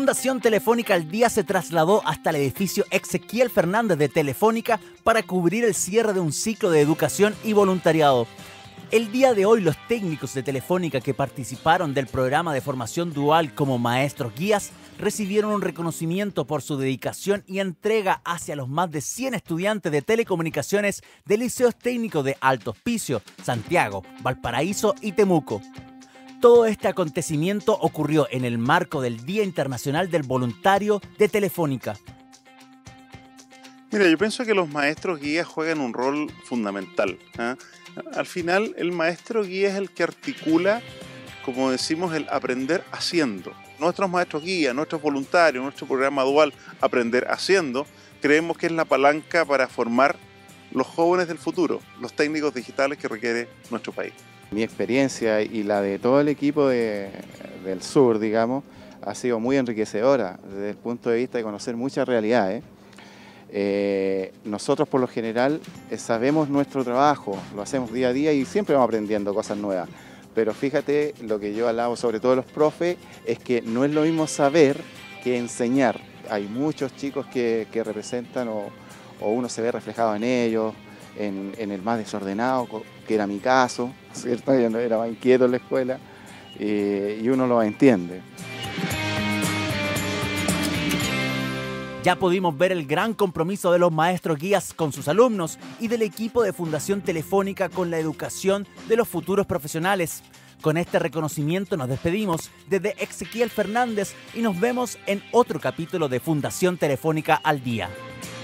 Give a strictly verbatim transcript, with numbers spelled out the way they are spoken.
Fundación Telefónica al Día se trasladó hasta el edificio Ezequiel Fernández de Telefónica para cubrir el cierre de un ciclo de educación y voluntariado. El día de hoy, los técnicos de Telefónica que participaron del programa de formación dual como maestros guías recibieron un reconocimiento por su dedicación y entrega hacia los más de cien estudiantes de telecomunicaciones de liceos técnicos de Alto Hospicio, Santiago, Valparaíso y Temuco. Todo este acontecimiento ocurrió en el marco del Día Internacional del Voluntario de Telefónica. Mira, yo pienso que los maestros guías juegan un rol fundamental, ¿eh? Al final, el maestro guía es el que articula, como decimos, el aprender haciendo. Nuestros maestros guías, nuestros voluntarios, nuestro programa dual Aprender Haciendo, creemos que es la palanca para formar los jóvenes del futuro, los técnicos digitales que requiere nuestro país. Mi experiencia y la de todo el equipo de, del sur, digamos, ha sido muy enriquecedora desde el punto de vista de conocer muchas realidades. Eh, nosotros por lo general eh, sabemos nuestro trabajo, lo hacemos día a día y siempre vamos aprendiendo cosas nuevas. Pero fíjate, lo que yo alabo sobre todo de los profes es que no es lo mismo saber que enseñar. Hay muchos chicos que, que representan o, o uno se ve reflejado en ellos, en, en el más desordenado, que era mi caso, ¿cierto? Yo era más inquieto en la escuela eh, y uno lo entiende. Ya pudimos ver el gran compromiso de los maestros guías con sus alumnos y del equipo de Fundación Telefónica con la educación de los futuros profesionales. Con este reconocimiento nos despedimos desde Ezequiel Fernández y nos vemos en otro capítulo de Fundación Telefónica al Día.